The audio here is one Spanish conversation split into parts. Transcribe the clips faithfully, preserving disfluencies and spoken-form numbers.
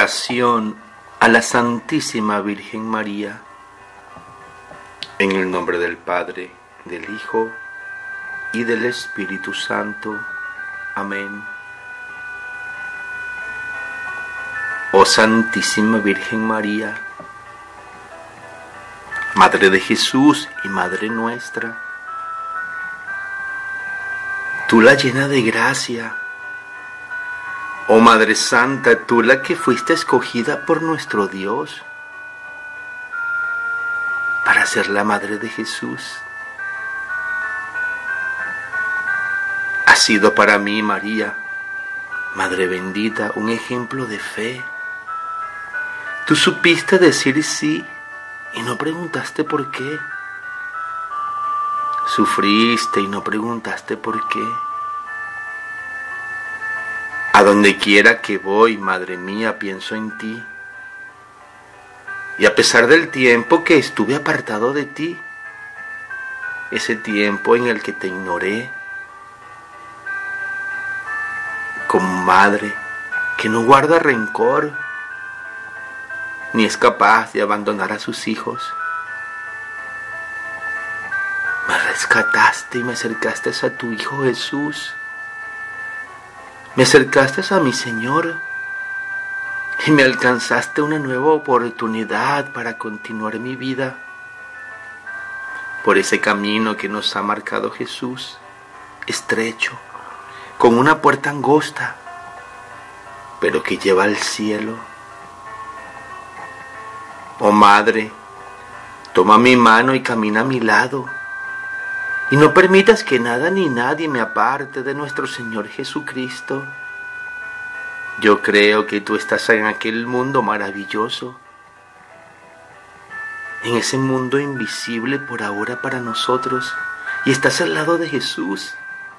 Oración a la Santísima Virgen María. En el nombre del Padre, del Hijo y del Espíritu Santo. Amén. Oh Santísima Virgen María, Madre de Jesús y Madre nuestra, tú la llena de gracia. Oh Madre Santa, tú la que fuiste escogida por nuestro Dios para ser la Madre de Jesús. Has sido para mí, María, Madre bendita, un ejemplo de fe. Tú supiste decir sí y no preguntaste por qué. Sufriste y no preguntaste por qué. A donde quiera que voy, Madre mía, pienso en ti. Y a pesar del tiempo que estuve apartado de ti, ese tiempo en el que te ignoré, como madre que no guarda rencor, ni es capaz de abandonar a sus hijos, me rescataste y me acercaste a tu Hijo Jesús. Me acercaste a mi Señor y me alcanzaste una nueva oportunidad para continuar mi vida por ese camino que nos ha marcado Jesús, estrecho, con una puerta angosta, pero que lleva al cielo. Oh Madre, toma mi mano y camina a mi lado, y no permitas que nada ni nadie me aparte de nuestro Señor Jesucristo. Yo creo que tú estás en aquel mundo maravilloso, en ese mundo invisible por ahora para nosotros, y estás al lado de Jesús.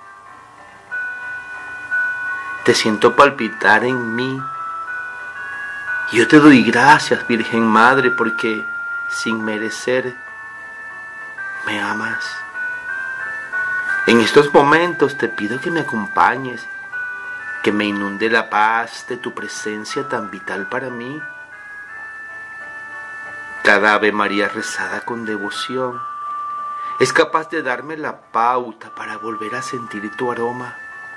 Te siento palpitar en mí. Yo te doy gracias, Virgen Madre, porque sin merecer me amas. En estos momentos te pido que me acompañes, que me inunde la paz de tu presencia tan vital para mí. Cada Ave María rezada con devoción es capaz de darme la pauta para volver a sentir tu aroma,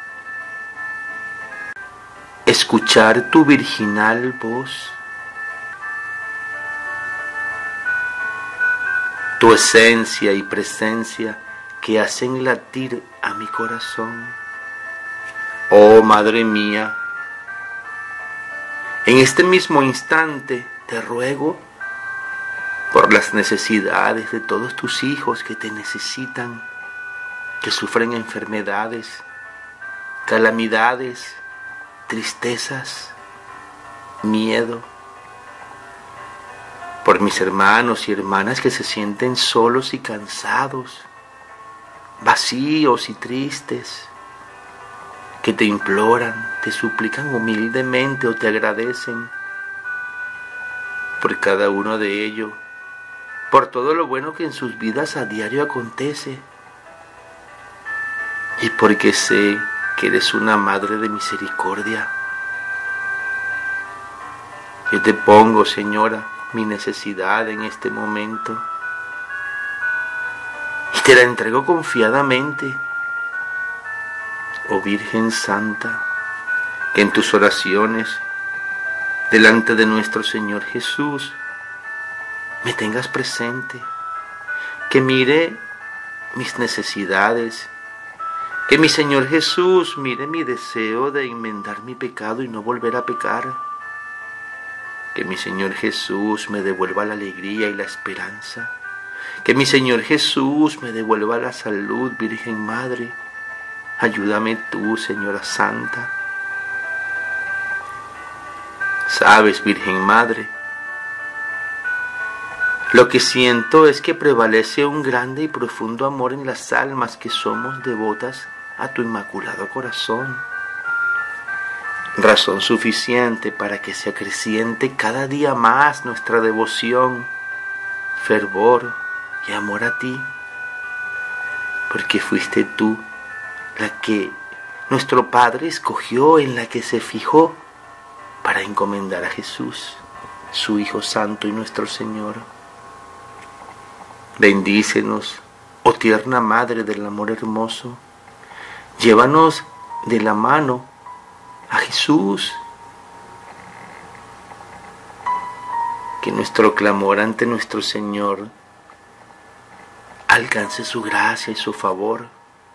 escuchar tu virginal voz, tu esencia y presencia que hacen latir a mi corazón. Oh Madre mía, en este mismo instante te ruego por las necesidades de todos tus hijos que te necesitan, que sufren enfermedades, calamidades, tristezas, miedo, por mis hermanos y hermanas que se sienten solos y cansados, vacíos y tristes, que te imploran, te suplican humildemente o te agradecen, por cada uno de ellos, por todo lo bueno que en sus vidas a diario acontece, y porque sé que eres una Madre de misericordia. Yo te pongo, Señora, mi necesidad en este momento, y te la entrego confiadamente. Oh Virgen Santa, que en tus oraciones, delante de nuestro Señor Jesús, me tengas presente, que mire mis necesidades, que mi Señor Jesús mire mi deseo de enmendar mi pecado y no volver a pecar, que mi Señor Jesús me devuelva la alegría y la esperanza, que mi Señor Jesús me devuelva la salud, Virgen Madre. Ayúdame tú, Señora Santa. Sabes, Virgen Madre, lo que siento es que prevalece un grande y profundo amor en las almas que somos devotas a tu Inmaculado Corazón. Razón suficiente para que se acreciente cada día más nuestra devoción, fervor y amor a ti, porque fuiste tú la que nuestro Padre escogió, en la que se fijó para encomendar a Jesús, su Hijo Santo y nuestro Señor. Bendícenos, oh tierna Madre del amor hermoso, llévanos de la mano a Jesús. Que nuestro clamor ante nuestro Señor alcance su gracia y su favor.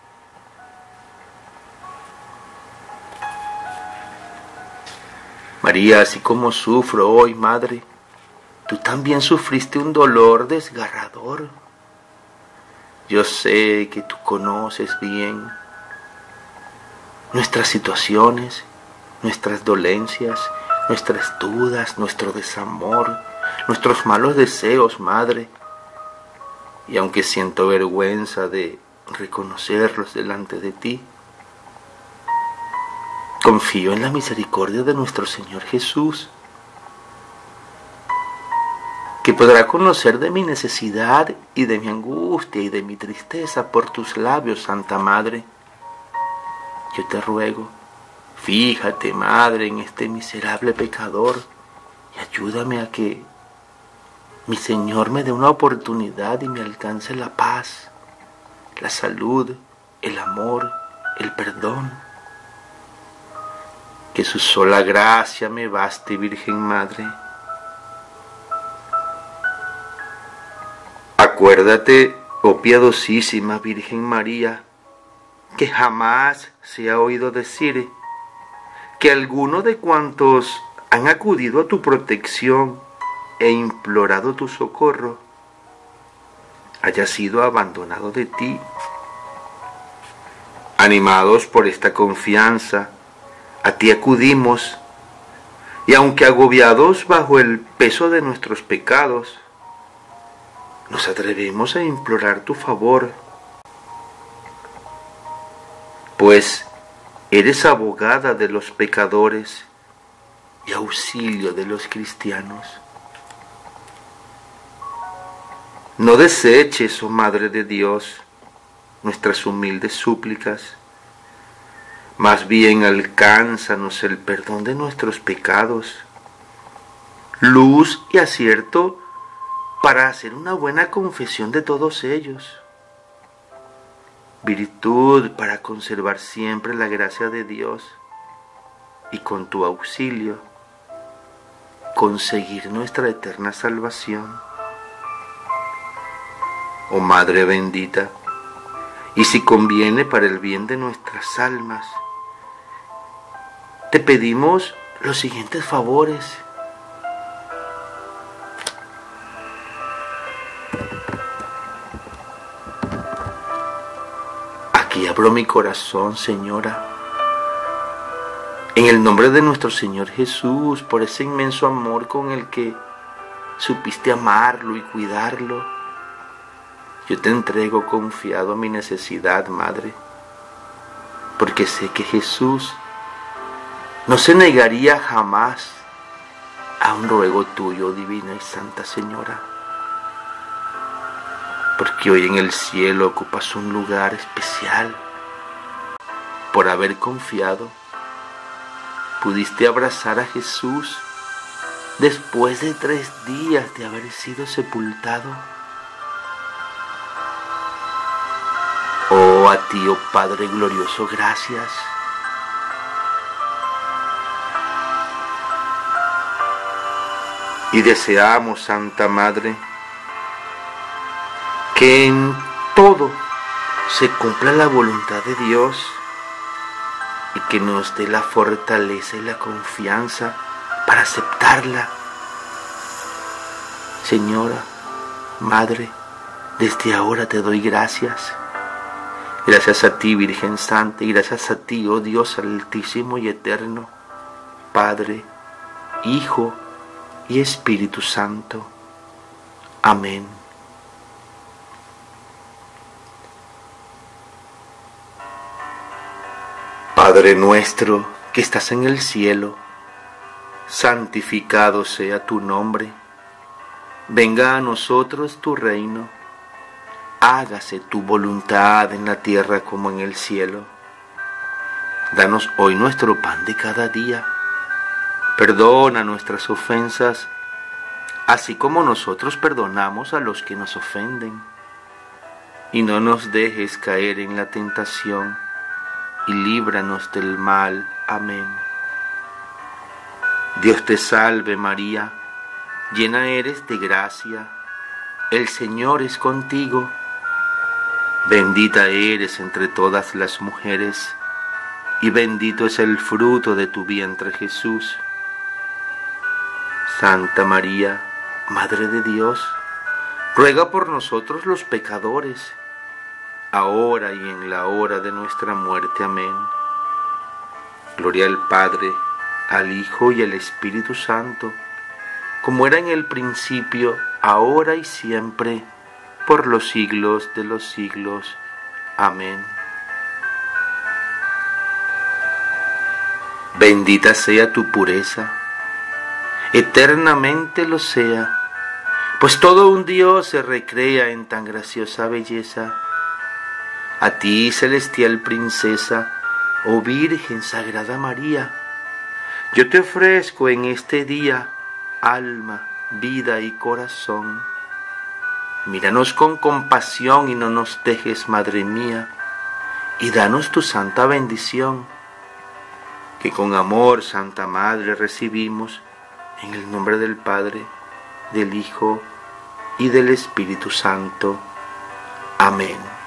María, así como sufro hoy, Madre, tú también sufriste un dolor desgarrador. Yo sé que tú conoces bien nuestras situaciones, nuestras dolencias, nuestras dudas, nuestro desamor, nuestros malos deseos, Madre. Y aunque siento vergüenza de reconocerlos delante de ti, confío en la misericordia de nuestro Señor Jesús, que podrá conocer de mi necesidad y de mi angustia y de mi tristeza por tus labios, Santa Madre. Yo te ruego, fíjate, Madre, en este miserable pecador y ayúdame a que mi Señor me dé una oportunidad y me alcance la paz, la salud, el amor, el perdón. Que su sola gracia me baste, Virgen Madre. Acuérdate, oh piadosísima Virgen María, que jamás se ha oído decir que alguno de cuantos han acudido a tu protección e implorado tu socorro haya sido abandonado de ti. Animados por esta confianza, a ti acudimos, y aunque agobiados bajo el peso de nuestros pecados, nos atrevemos a implorar tu favor, pues eres abogada de los pecadores y auxilio de los cristianos. No deseches, oh Madre de Dios, nuestras humildes súplicas, más bien alcánzanos el perdón de nuestros pecados, luz y acierto para hacer una buena confesión de todos ellos, virtud para conservar siempre la gracia de Dios y con tu auxilio conseguir nuestra eterna salvación. Oh Madre bendita, y si conviene para el bien de nuestras almas, te pedimos los siguientes favores. Aquí abro mi corazón, Señora, en el nombre de nuestro Señor Jesús, por ese inmenso amor con el que supiste amarlo y cuidarlo. Yo te entrego confiado mi necesidad, Madre, porque sé que Jesús no se negaría jamás a un ruego tuyo, divina y santa Señora, porque hoy en el cielo ocupas un lugar especial. Por haber confiado, pudiste abrazar a Jesús después de tres días de haber sido sepultado. Oh, a ti, oh Padre glorioso, gracias. Y deseamos, Santa Madre, que en todo se cumpla la voluntad de Dios y que nos dé la fortaleza y la confianza para aceptarla. Señora, Madre, desde ahora te doy gracias. Gracias a ti, Virgen Santa, y gracias a ti, oh Dios altísimo y eterno, Padre, Hijo y Espíritu Santo. Amén. Padre nuestro que estás en el cielo, santificado sea tu nombre. Venga a nosotros tu reino. Hágase tu voluntad en la tierra como en el cielo. Danos hoy nuestro pan de cada día. Perdona nuestras ofensas, así como nosotros perdonamos a los que nos ofenden. Y no nos dejes caer en la tentación, y líbranos del mal. Amén. Dios te salve María, llena eres de gracia, el Señor es contigo. Bendita eres entre todas las mujeres, y bendito es el fruto de tu vientre Jesús. Santa María, Madre de Dios, ruega por nosotros los pecadores, ahora y en la hora de nuestra muerte. Amén. Gloria al Padre, al Hijo y al Espíritu Santo, como era en el principio, ahora y siempre, por los siglos de los siglos. Amén. Bendita sea tu pureza, eternamente lo sea, pues todo un Dios se recrea en tan graciosa belleza. A ti, celestial princesa, oh Virgen Sagrada María, yo te ofrezco en este día alma, vida y corazón. Míranos con compasión y no nos dejes, Madre mía, y danos tu santa bendición, que con amor, Santa Madre, recibimos en el nombre del Padre, del Hijo y del Espíritu Santo. Amén.